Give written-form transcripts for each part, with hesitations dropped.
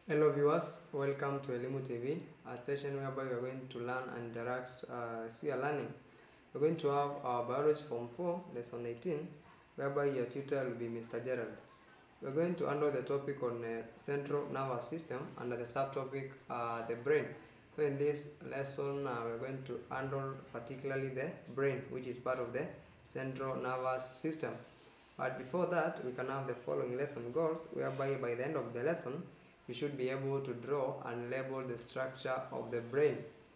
Hello viewers, welcome to Elimu TV, a station whereby we are going to learn and interact as we are learning. We're going to have our biology form 4, lesson 18, whereby your tutor will be Mr. Gerald. We're going to handle the topic on central nervous system under the subtopic the brain. So in this lesson, we're going to handle particularly the brain, which is part of the central nervous system. But before that, we can have the following lesson goals, whereby by the end of the lesson, you should be able to draw and label the structure of the brain.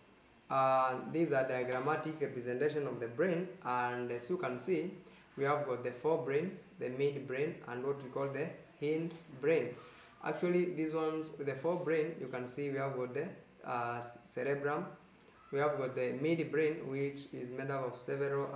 These are diagrammatic representation of the brain, and as you can see, we have got the forebrain, the midbrain, and what we call the hindbrain. Actually, these ones, the forebrain, you can see we have got the cerebrum, we have got the midbrain, which is made up of several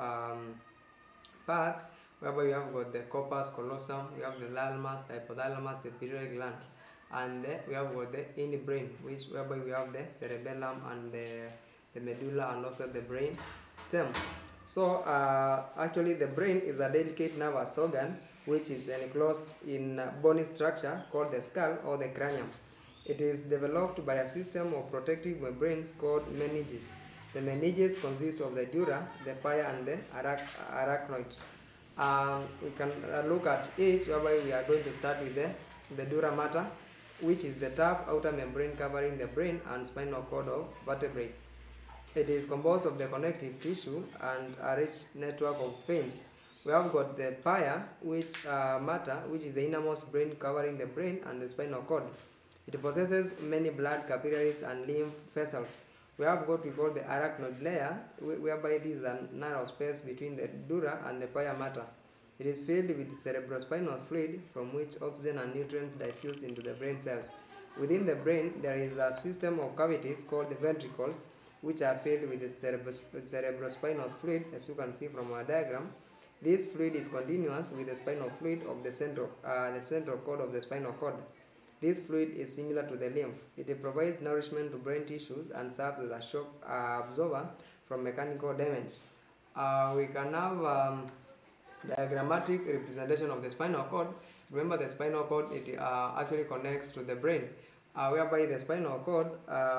parts, whereby we have got the corpus callosum, we have the thalamus, the hypothalamus, the pituitary gland, and we have got the hindbrain, whereby we have the cerebellum and the medulla and also the brain stem. So actually the brain is a delicate nervous organ which is enclosed in a bony structure called the skull or the cranium. It is developed by a system of protective membranes called meninges. The meninges consist of the dura, the pia, and the arachnoid. We can look at each, whereby we are going to start with the dura mater, which is the tough outer membrane covering the brain and spinal cord of vertebrates. It is composed of the connective tissue and a rich network of veins. We have got the pia, which is the innermost brain covering the brain and the spinal cord. It possesses many blood capillaries and lymph vessels. We have got we call the arachnoid layer, whereby this is a narrow space between the dura and the pia mater. It is filled with cerebrospinal fluid from which oxygen and nutrients diffuse into the brain cells. Within the brain, there is a system of cavities called the ventricles, which are filled with the cerebrospinal fluid, as you can see from our diagram. This fluid is continuous with the spinal fluid of the central cord of the spinal cord. This fluid is similar to the lymph. It provides nourishment to brain tissues and serves as a shock absorber from mechanical damage. We can have diagrammatic representation of the spinal cord. Remember, the spinal cord, it actually connects to the brain, whereby the spinal cord,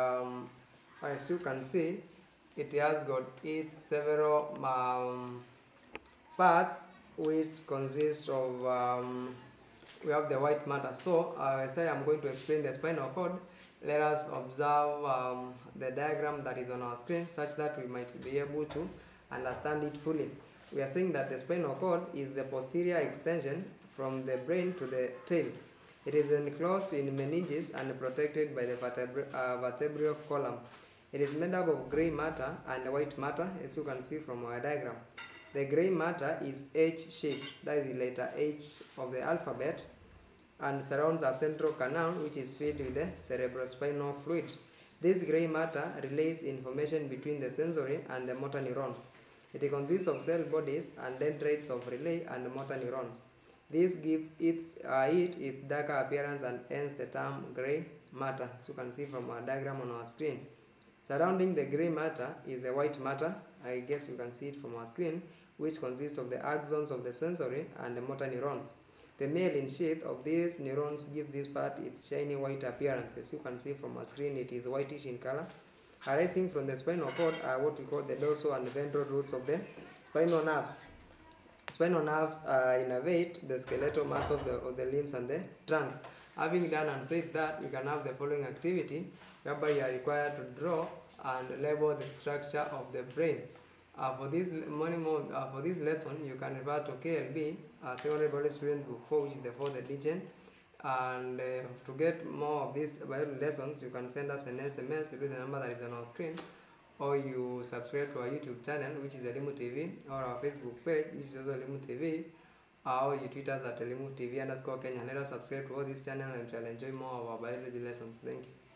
as you can see, it has got its several parts, which consist of we have the white matter. So as I am going to explain the spinal cord, let us observe the diagram that is on our screen, such that we might be able to understand it fully. We are saying that the spinal cord is the posterior extension from the brain to the tail. It is enclosed in meninges and protected by the vertebral column. It is made up of gray matter and white matter, as you can see from our diagram. The gray matter is H-shaped, that is the letter H of the alphabet, and surrounds a central canal which is filled with the cerebrospinal fluid. This gray matter relays information between the sensory and the motor neuron. It consists of cell bodies and dendrites of relay and motor neurons. This gives its darker appearance and hence the term gray matter, as you can see from our diagram on our screen. Surrounding the gray matter is the white matter, I guess you can see it from our screen, which consists of the axons of the sensory and the motor neurons. The myelin sheath of these neurons give this part its shiny white appearance. As you can see from our screen, it is whitish in color. Arising from the spinal cord are what we call the dorsal and ventral roots of the spinal nerves. Spinal nerves innervate the skeletal muscle of the limbs and the trunk. Having done and said that, we can have the following activity, whereby you are required to draw and label the structure of the brain. For this lesson, you can refer to KLB, Secondary Biology Student Book 4, which is the 4th edition. And to get more of these biology lessons, you can send us an SMS through the number that is on our screen, or you subscribe to our YouTube channel, which is Elimu TV, or our Facebook page, which is also Elimu TV, or you tweet us at Elimu TV _Kenya. Let us subscribe to all these channels and shall enjoy more of our biology lessons. Thank you.